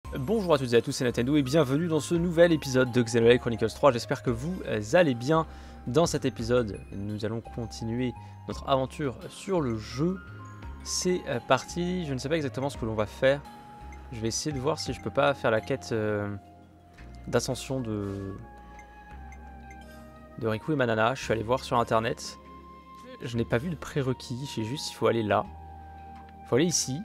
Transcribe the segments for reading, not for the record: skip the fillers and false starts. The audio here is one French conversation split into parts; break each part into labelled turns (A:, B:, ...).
A: Bonjour à toutes et à tous, c'est Nintendo et bienvenue dans ce nouvel épisode de Xenoblade Chronicles 3. J'espère que vous allez bien. Dans cet épisode, nous allons continuer notre aventure sur le jeu. C'est parti, je ne sais pas exactement ce que l'on va faire. Je vais essayer de voir si je peux pas faire la quête d'ascension de Riku et Manana. Je suis allé voir sur internet. Je n'ai pas vu de prérequis, je sais juste qu'il faut aller là. Il faut aller ici.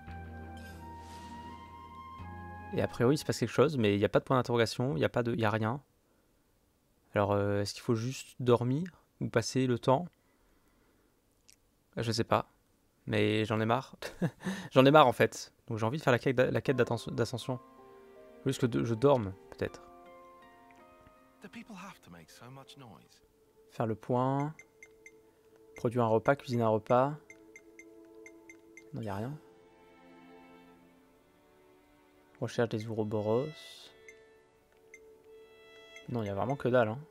A: Et a priori il se passe quelque chose, mais il n'y a pas de point d'interrogation, il n'y a rien. Alors est-ce qu'il faut juste dormir ou passer le temps? Je sais pas, mais j'en ai marre. J'en ai marre en fait. Donc j'ai envie de faire la quête d'ascension. Juste que je dorme, peut-être. Faire le point. Produire un repas, cuisiner un repas. Non, il n'y a rien. Recherche des Ouroboros. Non, il n'y a vraiment que dalle. Hein.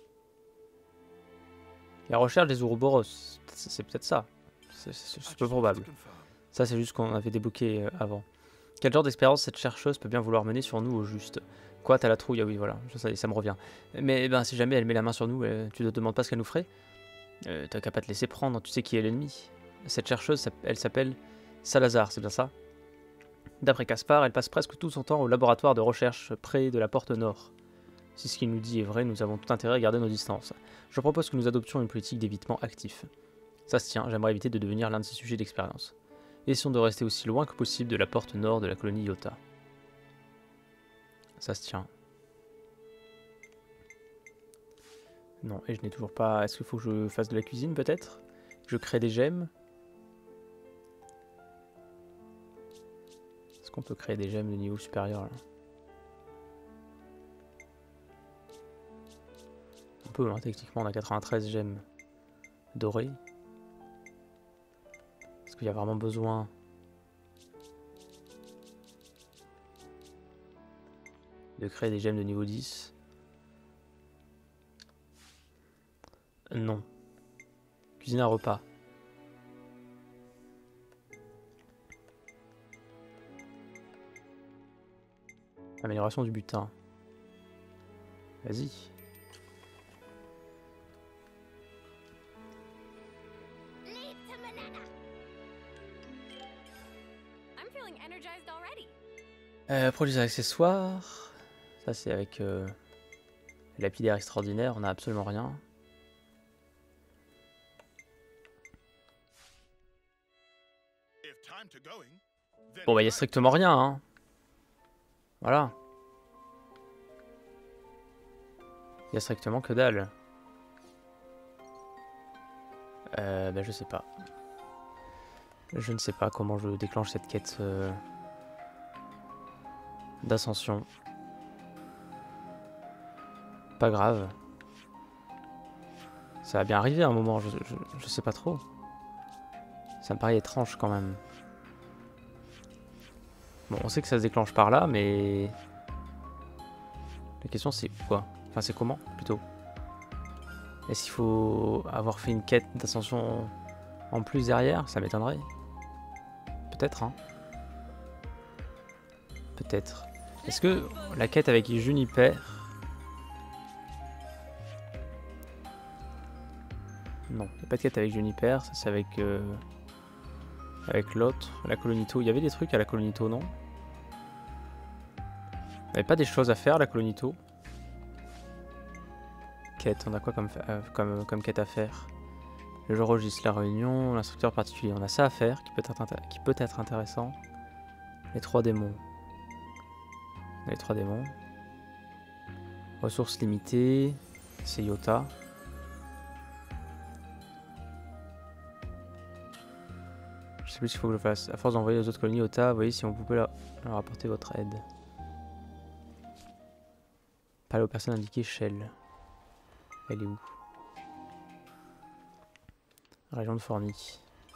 A: La recherche des Ouroboros, c'est peut-être ça. C'est peu probable. Ça, c'est juste qu'on avait débloqué avant. Quel genre d'expérience cette chercheuse peut bien vouloir mener sur nous au juste? Quoi, t'as la trouille? Ah oui, voilà, ça me revient. Mais ben, si jamais elle met la main sur nous, tu te demandes pas ce qu'elle nous ferait? T'as qu'à pas te laisser prendre, tu sais qui est l'ennemi. Cette chercheuse, elle s'appelle Salazar, c'est bien ça? D'après Caspar, elle passe presque tout son temps au laboratoire de recherche près de la porte nord. Si ce qu'il nous dit est vrai, nous avons tout intérêt à garder nos distances. Je propose que nous adoptions une politique d'évitement actif. Ça se tient, j'aimerais éviter de devenir l'un de ces sujets d'expérience. Essayons de rester aussi loin que possible de la porte nord de la colonie Iota. Ça se tient. Non, et je n'ai toujours pas... Est-ce qu'il faut que je fasse de la cuisine peut-être? Je crée des gemmes? Est-ce qu'on peut créer des gemmes de niveau supérieur là? On peut, hein, techniquement on a 93 gemmes dorées. Est-ce qu'il y a vraiment besoin de créer des gemmes de niveau 10? Non. Cuisiner un repas. Amélioration du butin. Vas-y. Produits accessoires. Ça c'est avec lapidaire extraordinaire, on n'a absolument rien. Bon bah il y a strictement rien hein. Voilà. Il y a strictement que dalle. Bah je sais pas. Je ne sais pas comment je déclenche cette quête d'ascension. Pas grave. Ça va bien arriver à un moment, je sais pas trop. Ça me paraît étrange quand même. Bon, on sait que ça se déclenche par là, mais... La question c'est quoi? Enfin c'est comment plutôt? Est-ce qu'il faut avoir fait une quête d'ascension en plus derrière? Ça m'étonnerait. Peut-être hein. Peut-être. Est-ce que la quête avec Juniper... Non, il n'y a pas de quête avec Juniper, ça c'est avec l'autre, la Colonito. Il y avait des trucs à la Colonito, non? Il n'y avait pas des choses à faire, la Colonito? Quête, on a quoi comme quête à faire? Le jeu registre la réunion, l'instructeur particulier. On a ça à faire qui peut être intéressant. Les 3 démons. On a les 3 démons. Ressources limitées. C'est Iota. Je sais plus ce qu'il faut que je fasse. À force d'envoyer les autres colonies Iota, voyez si on pouvait leur apporter votre aide. Parler aux personnes indiquées Shell. Elle est où? Région de Forny.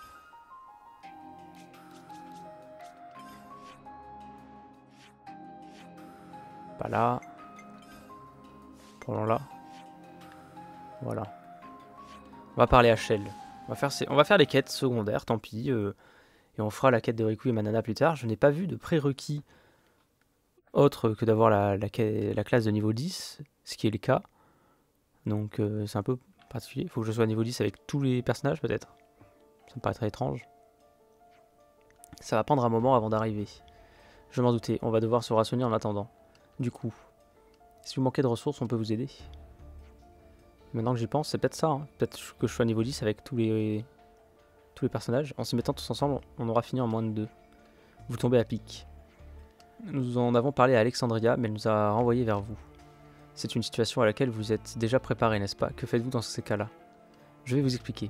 A: Pas là. Prenons là. Voilà. On va parler à Shell. On va faire les quêtes secondaires, tant pis. Et on fera la quête de Riku et Manana plus tard. Je n'ai pas vu de prérequis autre que d'avoir la classe de niveau 10, ce qui est le cas. Donc c'est un peu particulier. Il faut que je sois niveau 10 avec tous les personnages peut-être. Ça me paraît très étrange. Ça va prendre un moment avant d'arriver. Je m'en doutais, on va devoir se rationner en attendant. Du coup, si vous manquez de ressources, on peut vous aider. Maintenant que j'y pense, c'est peut-être ça. Hein. Peut-être que je sois niveau 10 avec tous les personnages. En se mettant tous ensemble, on aura fini en moins de 2. Vous tombez à pic. Nous en avons parlé à Alexandria, mais elle nous a renvoyé vers vous. C'est une situation à laquelle vous êtes déjà préparé, n'est-ce pas? Que faites-vous dans ces cas-là? Je vais vous expliquer.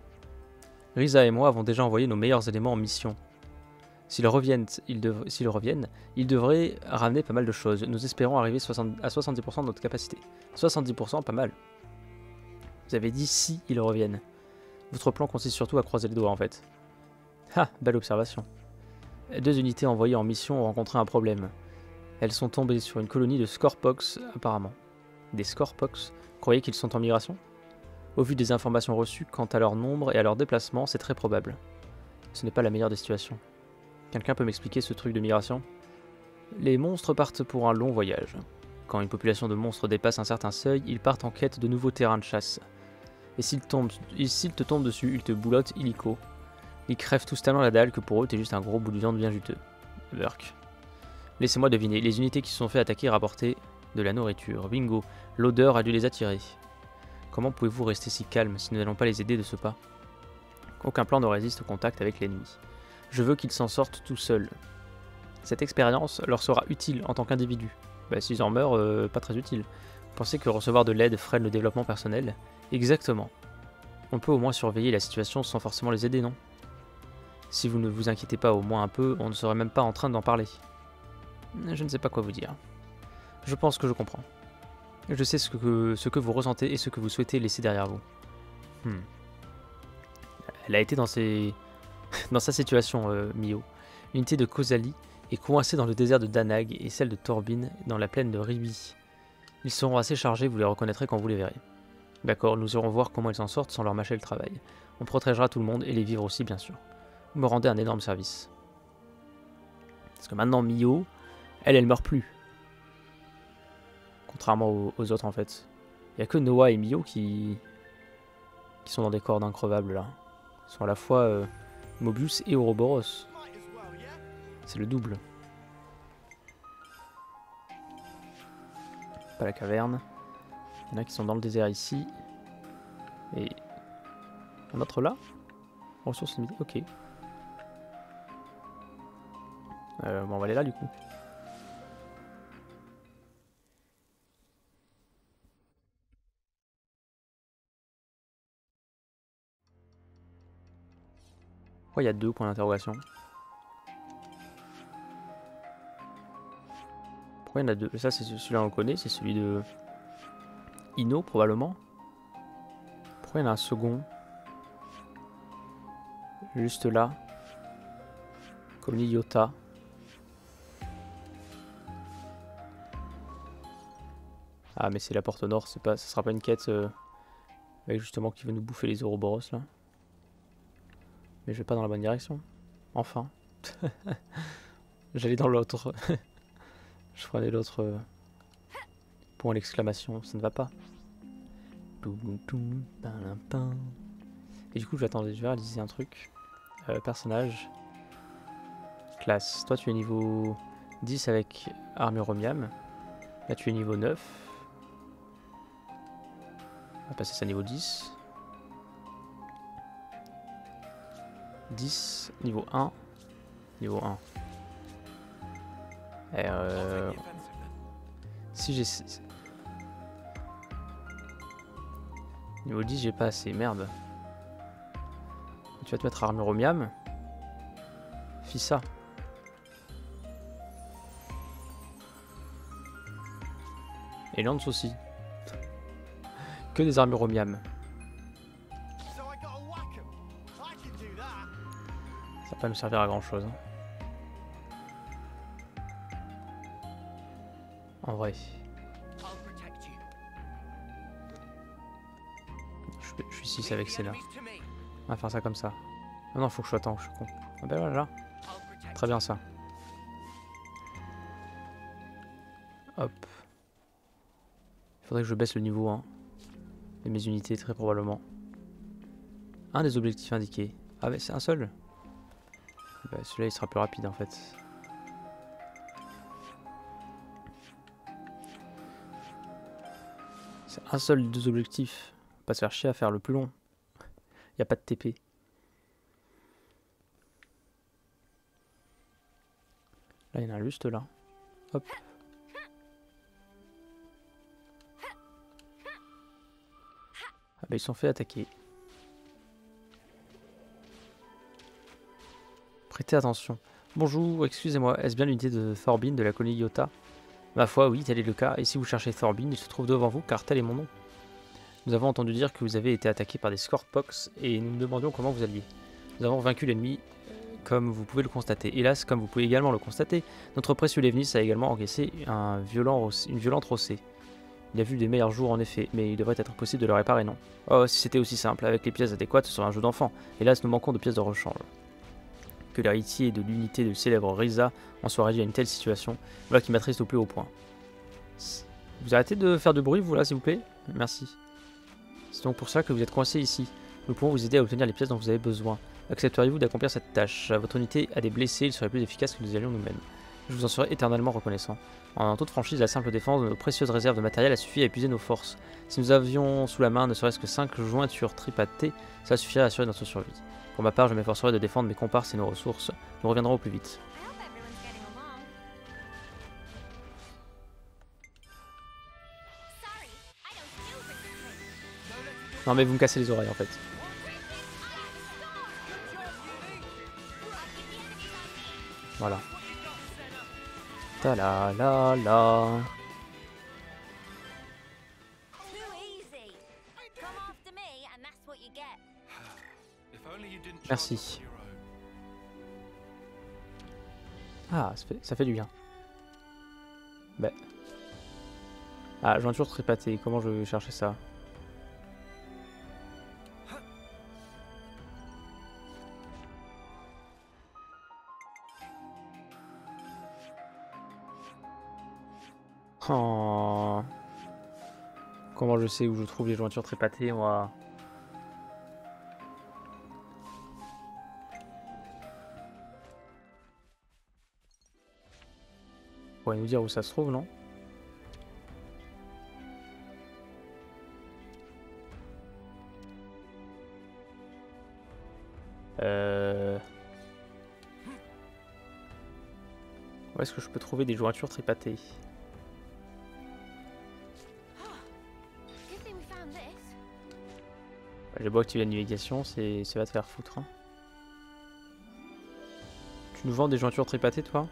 A: Risa et moi avons déjà envoyé nos meilleurs éléments en mission. S'ils reviennent, ils devraient ramener pas mal de choses. Nous espérons arriver à 70% de notre capacité. 70%, pas mal. Vous avez dit si ils reviennent. Votre plan consiste surtout à croiser les doigts en fait. Ah, belle observation. 2 unités envoyées en mission ont rencontré un problème. Elles sont tombées sur une colonie de Scorpox apparemment. Des Scorpox? Croyez qu'ils sont en migration? Au vu des informations reçues quant à leur nombre et à leur déplacement, c'est très probable. Ce n'est pas la meilleure des situations. Quelqu'un peut m'expliquer ce truc de migration? Les monstres partent pour un long voyage. Quand une population de monstres dépasse un certain seuil, ils partent en quête de nouveaux terrains de chasse. Et s'ils te tombent dessus, ils te boulottent illico. Ils crèvent tous tellement la dalle que pour eux, t'es juste un gros bout de viande bien juteux. Burk. Laissez-moi deviner, les unités qui se sont fait attaquer rapportaient de la nourriture. Bingo, l'odeur a dû les attirer. Comment pouvez-vous rester si calme si nous n'allons pas les aider de ce pas? Aucun plan ne résiste au contact avec l'ennemi. Je veux qu'ils s'en sortent tout seuls. Cette expérience leur sera utile en tant qu'individus. Bah, s'ils en meurent, pas très utile. Vous pensez que recevoir de l'aide freine le développement personnel? Exactement. On peut au moins surveiller la situation sans forcément les aider, non? Si vous ne vous inquiétez pas au moins un peu, on ne serait même pas en train d'en parler. Je ne sais pas quoi vous dire. Je pense que je comprends. Je sais ce que vous ressentez et ce que vous souhaitez laisser derrière vous. Elle a été dans sa situation, Mio. L'unité de Kozali est coincée dans le désert de Danag et celle de Torbin dans la plaine de Ribi. Ils seront assez chargés, vous les reconnaîtrez quand vous les verrez. D'accord, nous irons voir comment ils s'en sortent sans leur mâcher le travail. On protégera tout le monde et les vivres aussi, bien sûr. Vous me rendez un énorme service. Parce que maintenant, Mio, elle meurt plus. Contrairement aux autres, en fait. Il n'y a que Noah et Mio qui sont dans des cordes increvables, là. Ils sont à la fois Mobius et Ouroboros. C'est le double. Pas la caverne. Il y en a qui sont dans le désert ici. Et un autre là. Ressources limitées, ok. Bon, on va aller là du coup. Pourquoi il y a 2 points d'interrogation? Pourquoi il y en a 2? Ça, c'est celui-là, on le connaît, c'est celui de Ino probablement. Pourquoi il y en a un second? Juste là. Colonie Yota. Ah mais c'est la porte nord, ça sera pas une quête avec justement qui veut nous bouffer les Ouroboros là. Mais je vais pas dans la bonne direction. Enfin. J'allais dans l'autre. Je prenais l'autre point l'exclamation, ça ne va pas. Et du coup je vais réaliser un truc. Personnage. Classe. Toi tu es niveau 10 avec armure Romiam. Là tu es niveau 9. On va passer ça niveau 10. 10, niveau 1. Niveau 1. Et si j'ai... Niveau 10, j'ai pas assez, merde. Tu vas te mettre armure Romiam. Fis ça. Et Lance aussi. Que des armures Romiam. Ça va pas me servir à grand chose. En vrai. Je suis 6 avec Senna. On va faire ça comme ça. Non, non, faut que je sois temps, je suis con. Ah ben voilà, là. Très bien ça. Hop. Il faudrait que je baisse le niveau hein, de mes unités très probablement. Un des objectifs indiqués. Ah mais c'est un seul. Bah, celui-là il sera plus rapide en fait. C'est un seul des deux objectifs. Pas se faire chier à faire le plus long. Y a pas de TP. Là il y en a juste là. Hop. Ah bah ils sont fait attaquer. Prêtez attention. Bonjour, excusez-moi, est-ce bien l'unité de Thorbin de la colonie Iota? Ma foi, oui, tel est le cas, et si vous cherchez Thorbin, il se trouve devant vous, car tel est mon nom. Nous avons entendu dire que vous avez été attaqué par des Scortpox, et nous nous demandions comment vous alliez. Nous avons vaincu l'ennemi, comme vous pouvez le constater. Hélas, comme vous pouvez également le constater, notre précieux Levnis a également encaissé une violente rossée. Il a vu des meilleurs jours en effet, mais il devrait être possible de le réparer, non? Oh, si c'était aussi simple, avec les pièces adéquates, ce serait un jeu d'enfant. Hélas, nous manquons de pièces de rechange. Que l'héritier de l'unité du célèbre Riza en soit réduit à une telle situation, voilà qui m'attriste au plus haut point. Vous arrêtez de faire de bruit, vous là, s'il vous plaît? Merci. C'est donc pour ça que vous êtes coincé ici. Nous pouvons vous aider à obtenir les pièces dont vous avez besoin. Accepteriez-vous d'accomplir cette tâche? Votre unité a des blessés, il serait plus efficace que nous y allions nous-mêmes. Je vous en serai éternellement reconnaissant. En toute franchise, la simple défense de nos précieuses réserves de matériel a suffi à épuiser nos forces. Si nous avions sous la main ne serait-ce que 5 jointures tripatées, ça suffirait à assurer notre survie. Pour ma part, je m'efforcerai de défendre mes comparses et nos ressources. Nous reviendrons au plus vite. Non mais vous me cassez les oreilles en fait. Voilà. Ta la la la. Merci. Ah, ça fait du bien. Bah. Ah, jointure tripatée. Comment je vais chercher ça? Oh. Comment je sais où je trouve les jointures tripatées, moi? Vous pourriez nous dire où ça se trouve, non? Où est-ce que je peux trouver des jointures tripatées? J'ai beau activer la navigation, ça va te faire foutre. Hein. Tu nous vends des jointures tripatées, toi?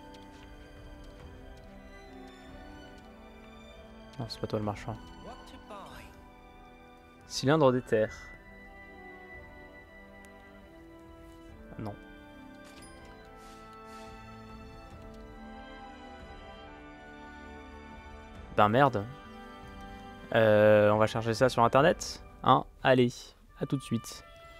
A: Non, c'est pas toi le marchand. Cylindre d'éther. Non. Ben merde. On va chercher ça sur internet. Hein, allez, à tout de suite.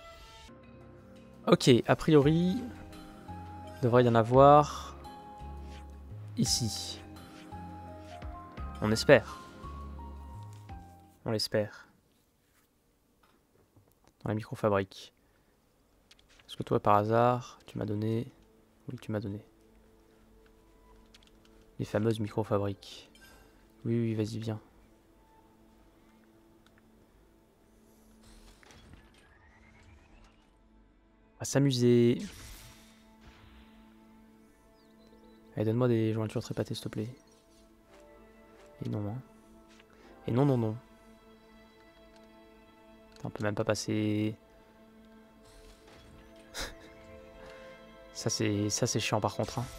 A: Ok, a priori, il devrait y en avoir ici. On espère. On l'espère. Dans la microfabrique. Est-ce que toi, par hasard, tu m'as donné... Oui, tu m'as donné. Les fameuses microfabriques. Oui, oui, vas-y, viens. On va s'amuser. Allez, donne-moi des jointures tripatées, s'il te plaît. Et non, hein. Et non, non, non. On peut même pas passer... Ça c'est chiant par contre. Hein.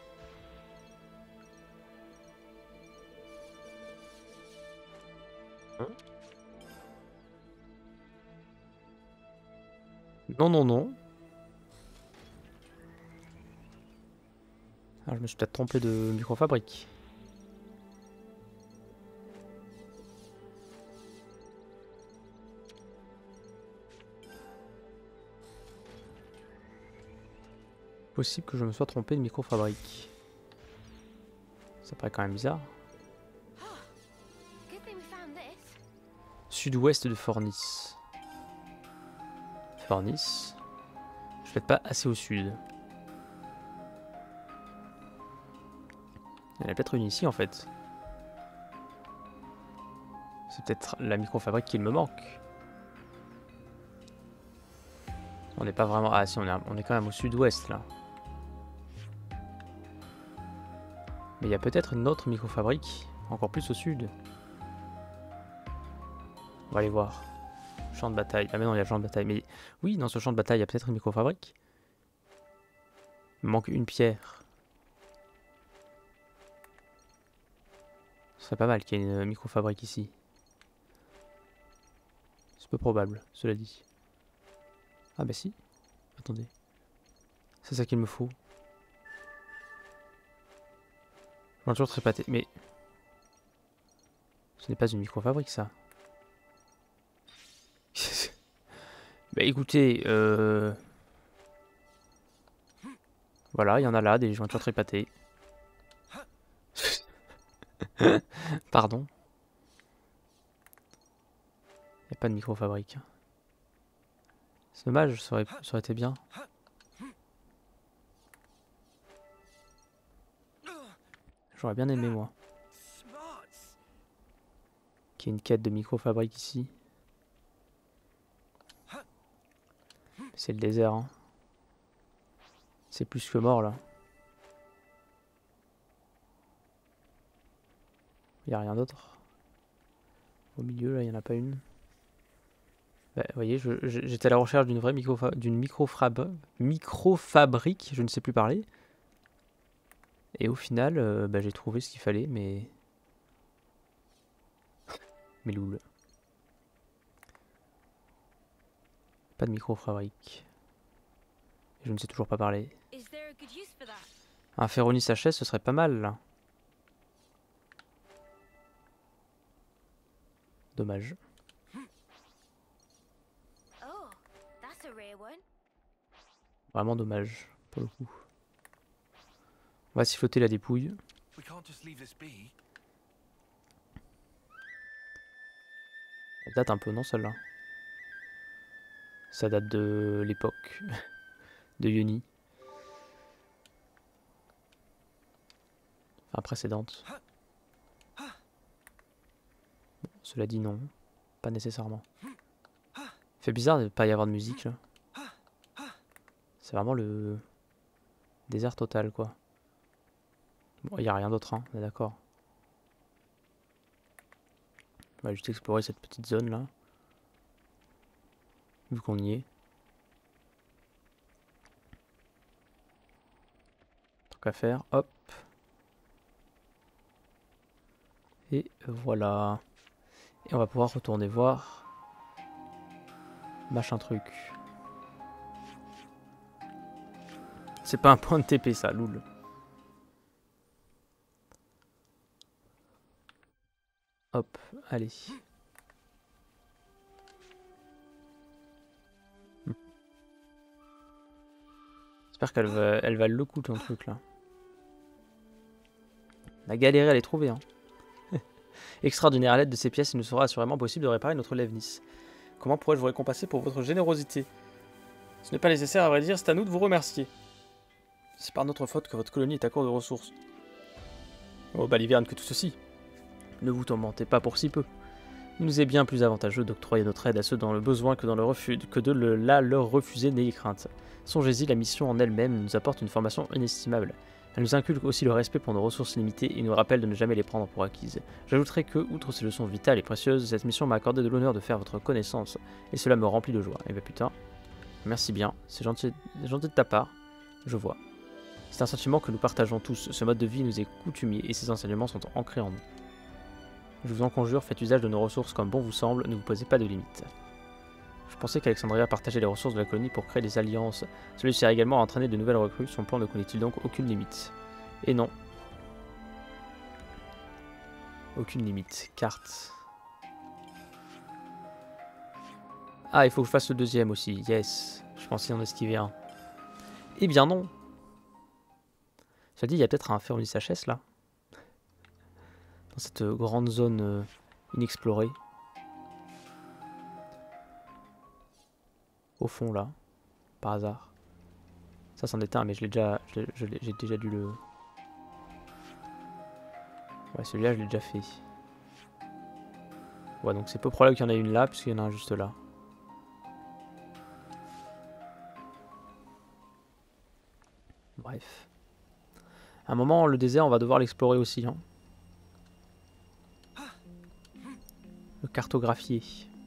A: Non, non, non. Ah, je me suis peut-être trompé de microfabrique. Possible que je me sois trompé de microfabrique. Ça paraît quand même bizarre. sud-ouest de Fornis. Fornis. Je suis peut-être pas assez au sud. Il y en a peut-être une ici en fait. C'est peut-être la microfabrique qu'il me manque. On n'est pas vraiment... Ah si, on est quand même au sud-ouest là. Mais il y a peut-être une autre microfabrique, encore plus au sud. On va aller voir. Champ de bataille. Ah mais non, il y a le champ de bataille. Mais oui, dans ce champ de bataille, il y a peut-être une microfabrique. Il me manque une pierre. Ce serait pas mal qu'il y ait une microfabrique ici. C'est peu probable, cela dit. Ah bah si. Attendez. C'est ça qu'il me faut. Je vais toujours trépater. Mais... ce n'est pas une microfabrique, ça. Bah écoutez, voilà, il y en a là, des jointures trépatées. Pardon. Il n'y a pas de microfabrique. C'est dommage, ça aurait été bien. J'aurais bien aimé, moi. Qu'il y ait une quête de microfabrique ici. C'est le désert, hein. C'est plus que mort, là. Il n'y a rien d'autre. Au milieu, là, il n'y en a pas une. Bah, vous voyez, j'étais à la recherche d'une vraie microfabrique, je ne sais plus parler. Et au final, bah, j'ai trouvé ce qu'il fallait, mais... mais loul. Pas de microfabrique. Je ne sais toujours pas parler. Un Féronis HS, ce serait pas mal, là. Dommage. Vraiment dommage, pour le coup. On va siffloter la dépouille. Elle date un peu, non, celle-là? Ça date de l'époque de Yoni. Enfin, précédente. Bon, cela dit, non. Pas nécessairement. Fait bizarre de ne pas y avoir de musique, là. C'est vraiment le désert total, quoi. Bon, il n'y a rien d'autre, hein, on est d'accord. On va juste explorer cette petite zone, là. Vu qu'on y est. Tant qu'à faire, hop. Et voilà. Et on va pouvoir retourner voir machin truc. C'est pas un point de TP ça, loul. Hop, allez. J'espère qu'elle va le coup ton truc là. On a galéré à les trouver, hein. Extraordinaire, à l'aide de ces pièces, il nous sera assurément possible de réparer notre Levnis. Comment pourrais-je vous récompenser pour votre générosité? Ce n'est pas nécessaire à vrai dire, c'est à nous de vous remercier. C'est par notre faute que votre colonie est à court de ressources. Oh, baliverne que tout ceci. Ne vous tourmentez pas pour si peu. Il nous est bien plus avantageux d'octroyer notre aide à ceux dans le besoin que, de la leur refuser, n'ayez crainte. Songez-y, la mission en elle-même nous apporte une formation inestimable. Elle nous inculque aussi le respect pour nos ressources limitées et nous rappelle de ne jamais les prendre pour acquises. J'ajouterai que, outre ces leçons vitales et précieuses, cette mission m'a accordé de l'honneur de faire votre connaissance, et cela me remplit de joie. Et bah putain, merci bien, c'est gentil de ta part, je vois. C'est un sentiment que nous partageons tous, ce mode de vie nous est coutumier et ces enseignements sont ancrés en nous. Je vous en conjure, faites usage de nos ressources comme bon vous semble, ne vous posez pas de limites. Je pensais qu'Alexandria partageait les ressources de la colonie pour créer des alliances. Celui-ci a également entraîné de nouvelles recrues, son plan ne connaît-il donc aucune limite? Et non. Aucune limite. Carte. Ah, il faut que je fasse le deuxième aussi. Yes. Je pensais en esquiver un. Eh bien non. Ça dit, il y a peut-être un Féronis HS là. Dans cette grande zone inexplorée. Au fond là, par hasard. Ça c'en est un, mais je l'ai déjà, j'ai déjà dû le... Ouais, celui-là je l'ai déjà fait. Ouais, donc c'est peu probable qu'il y en ait une là, puisqu'il y en a un juste là. Bref. À un moment, le désert, on va devoir l'explorer aussi. Hein. Le cartographier.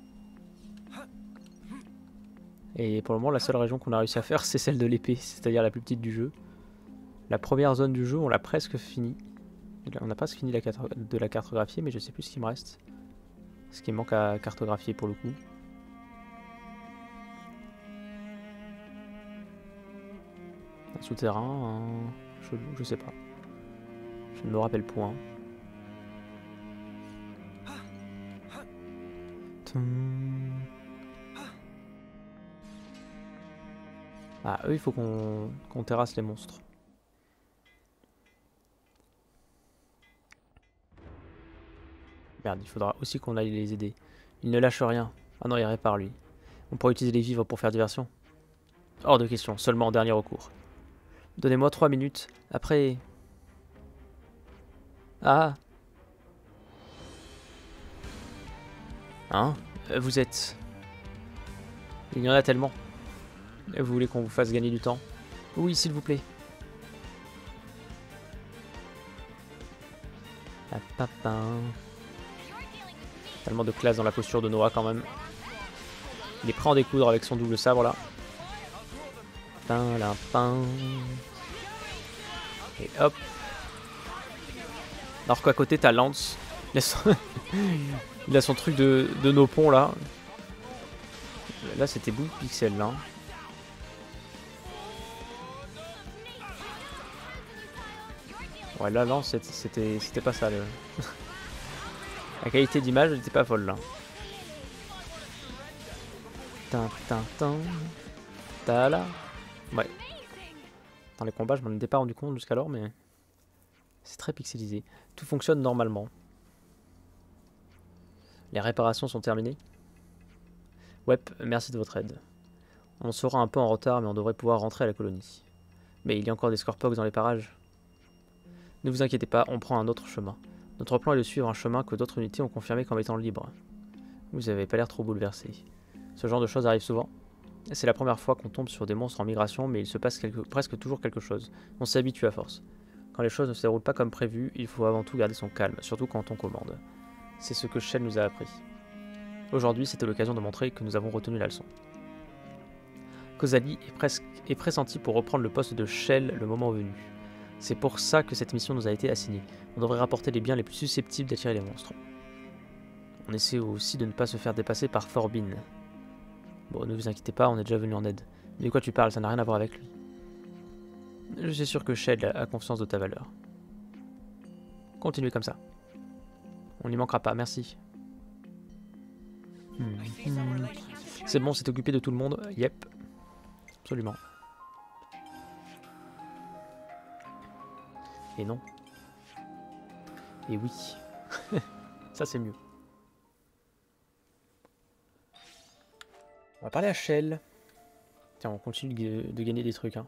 A: Et pour le moment, la seule région qu'on a réussi à faire, c'est celle de l'épée, c'est-à-dire la plus petite du jeu. La première zone du jeu, on l'a presque fini. On n'a pas fini de la cartographier, mais je sais plus ce qu'il me reste. Ce qui me manque à cartographier pour le coup. Un souterrain, un chelou, je sais pas. Je ne me rappelle point. Ah, eux, il faut qu'on terrasse les monstres. Merde, il faudra aussi qu'on aille les aider. Il ne lâche rien. Ah non, il répare lui. On pourrait utiliser les vivres pour faire diversion. Hors de question, seulement en dernier recours. Donnez-moi 3 minutes. Après... Ah. Hein? Vous êtes... Il y en a tellement. Vous voulez qu'on vous fasse gagner du temps? Oui, s'il vous plaît. Tellement de classe dans la posture de Noah quand même. Il est prêt à en découdre avec son double sabre là. Et hop. Alors qu'à côté t'as Lance. Il a son truc de nos ponts là. Là c'était bout de pixels là. Ouais là Lance c'était pas ça le... La qualité d'image n'était pas folle là. T'as là. Ouais. Dans les combats je m'en étais pas rendu compte jusqu'alors mais... C'est très pixelisé. Tout fonctionne normalement. Les réparations sont terminées. Ouais, merci de votre aide. On sera un peu en retard mais on devrait pouvoir rentrer à la colonie. Mais il y a encore des Scorpox dans les parages. Ne vous inquiétez pas, on prend un autre chemin. Notre plan est de suivre un chemin que d'autres unités ont confirmé comme étant libre. Vous avez pas l'air trop bouleversé. Ce genre de choses arrive souvent. C'est la première fois qu'on tombe sur des monstres en migration, mais il se passe presque toujours quelque chose. On s'habitue à force. Quand les choses ne se déroulent pas comme prévu, il faut avant tout garder son calme, surtout quand on commande. C'est ce que Shell nous a appris. Aujourd'hui, c'était l'occasion de montrer que nous avons retenu la leçon. Kozali est pressenti pour reprendre le poste de Shell le moment venu. C'est pour ça que cette mission nous a été assignée. On devrait rapporter les biens les plus susceptibles d'attirer les monstres. On essaie aussi de ne pas se faire dépasser par Thorbin. Bon, ne vous inquiétez pas, on est déjà venu en aide. Mais de quoi tu parles, ça n'a rien à voir avec lui. Je suis sûr que Shell a confiance de ta valeur. Continuez comme ça. On n'y manquera pas, merci. C'est bon, c'est occupé de tout le monde. Yep. Absolument. Et non. Et oui. Ça c'est mieux. On va parler à Shell. Tiens, on continue de gagner des trucs. Hein.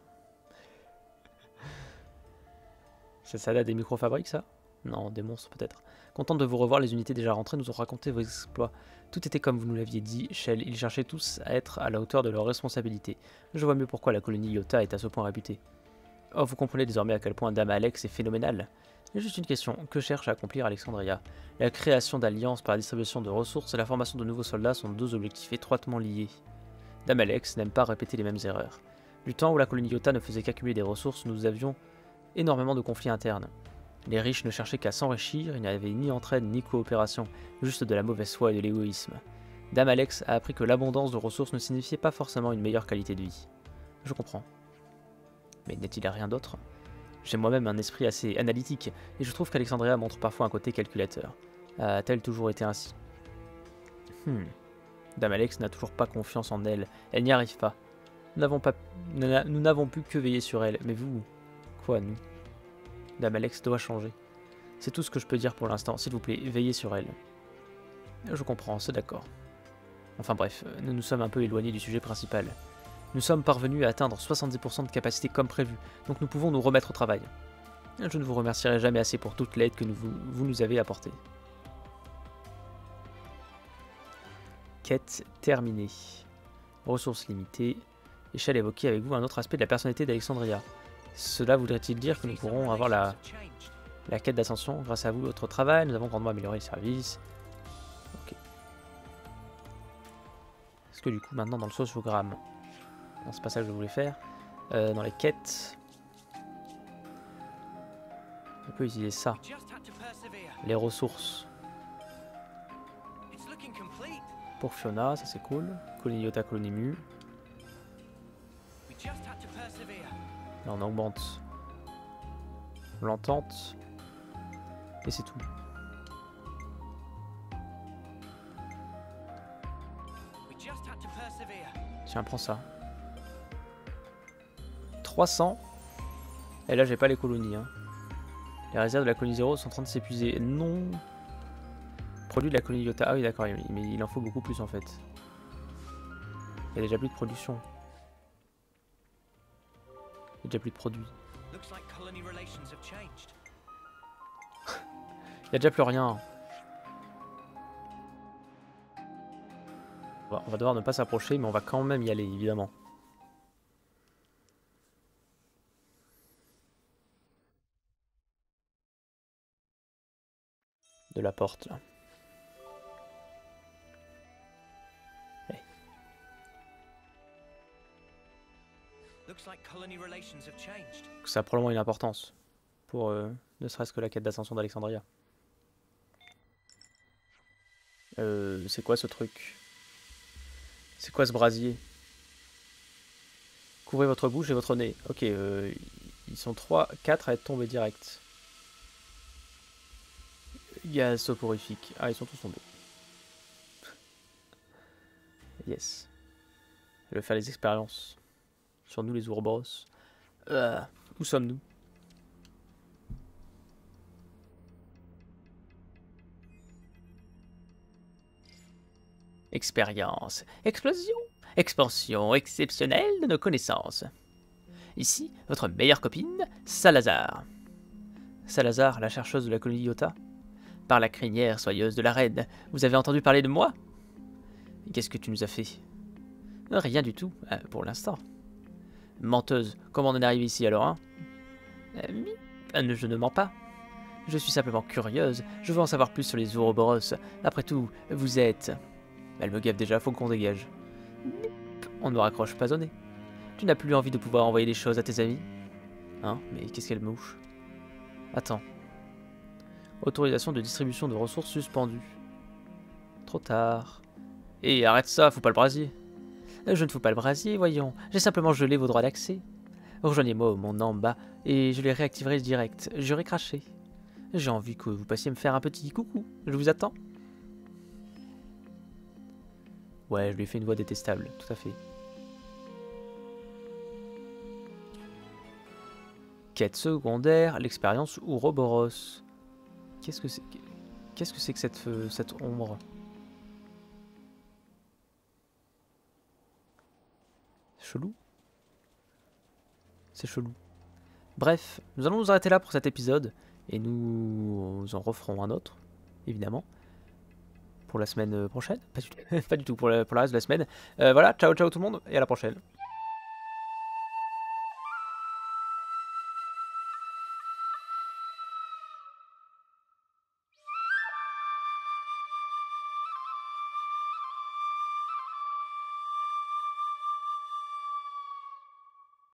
A: Ça date des microfabriques, ça? Non, des monstres peut-être. Contente de vous revoir, les unités déjà rentrées nous ont raconté vos exploits. Tout était comme vous nous l'aviez dit, Shell. Ils cherchaient tous à être à la hauteur de leurs responsabilités. Je vois mieux pourquoi la colonie Iota est à ce point réputée. Oh, vous comprenez désormais à quel point Dame Alex est phénoménale. J'ai juste une question. Que cherche à accomplir Alexandria? La création d'alliances par la distribution de ressources et la formation de nouveaux soldats sont deux objectifs étroitement liés. Dame Alex n'aime pas répéter les mêmes erreurs. Du temps où la colonie Iota ne faisait qu'accumuler des ressources, nous avions énormément de conflits internes. Les riches ne cherchaient qu'à s'enrichir, il n'y avait ni entraide ni coopération, juste de la mauvaise foi et de l'égoïsme. Dame Alex a appris que l'abondance de ressources ne signifiait pas forcément une meilleure qualité de vie. Je comprends. Mais n'est-il rien d'autre? J'ai moi-même un esprit assez analytique, et je trouve qu'Alexandria montre parfois un côté calculateur. A-t-elle toujours été ainsi? Dame Alex n'a toujours pas confiance en elle, elle n'y arrive pas. Nous n'avons pu que veiller sur elle, mais vous... Quoi, nous? Dame Alex doit changer. C'est tout ce que je peux dire pour l'instant, s'il vous plaît, veillez sur elle. Je comprends, c'est d'accord. Enfin bref, nous nous sommes un peu éloignés du sujet principal. Nous sommes parvenus à atteindre 70% de capacité comme prévu, donc nous pouvons nous remettre au travail. Je ne vous remercierai jamais assez pour toute l'aide que vous nous avez apportée. Quête terminée. Ressources limitées. Échelle évoquée avec vous un autre aspect de la personnalité d'Alexandria. Cela voudrait-il dire que nous pourrons avoir la quête d'ascension grâce à vous, votre travail? Nous avons grandement amélioré le service. Ok. Est-ce que du coup maintenant dans le sociogramme, non, c'est pas ça que je voulais faire. Dans les quêtes, on peut utiliser ça. Les ressources. Pour Fiona, ça c'est cool. Colonie Iota, colonie Mu. Là on augmente l'entente. Et c'est tout. Tiens, prends ça. 300. Et là j'ai pas les colonies. Hein. Les réserves de la colonie 0 sont en train de s'épuiser. Non. Produit de la colonie Iota. Ah oui d'accord, mais il en faut beaucoup plus en fait. Il y a déjà plus de production. Il y a déjà plus de produits. Il y a déjà plus rien. On va devoir ne pas s'approcher, mais on va quand même y aller, évidemment. De la porte, là. Hey. Ça a probablement une importance pour ne serait-ce que la quête d'ascension d'Alexandria. C'est quoi ce truc? C'est quoi ce brasier? Couvrez votre bouche et votre nez. Ok, ils sont 3, 4 à être tombés direct. Gaz soporifique. Ah, ils sont tous tombés. Yes. Je vais faire les expériences. Sur nous les Ouroboros. Où sommes-nous? Expérience. Explosion. Expansion exceptionnelle de nos connaissances. Ici, votre meilleure copine, Salazar. Salazar, la chercheuse de la colonie Iota. Par la crinière soyeuse de la reine, vous avez entendu parler de moi? Qu'est-ce que tu nous as fait? Rien du tout, pour l'instant. Menteuse, comment on en arrive ici alors, hein? Je ne mens pas. Je suis simplement curieuse, je veux en savoir plus sur les Ouroboros. Après tout, vous êtes... Elle me gaffe déjà, faut qu'on dégage. On ne me raccroche pas au nez. Tu n'as plus envie de pouvoir envoyer des choses à tes amis? Hein? Mais qu'est-ce qu'elle mouche? Attends. Autorisation de distribution de ressources suspendue. Trop tard. Et arrête ça, fous pas le brasier. Je ne fous pas le brasier, voyons. J'ai simplement gelé vos droits d'accès. Rejoignez-moi au monde en bas et je les réactiverai direct. J'aurai craché. J'ai envie que vous passiez me faire un petit coucou. Je vous attends. Ouais, je lui ai fait une voix détestable, tout à fait. Quête secondaire, l'expérience Ouroboros. Qu'est-ce que c'est? Qu'est-ce que c'est que cette ombre? Chelou. C'est chelou. Bref, nous allons nous arrêter là pour cet épisode. Et nous en referons un autre, évidemment. Pour la semaine prochaine. Pas du tout, pas du tout pour le reste de la semaine. Voilà, ciao ciao tout le monde et à la prochaine.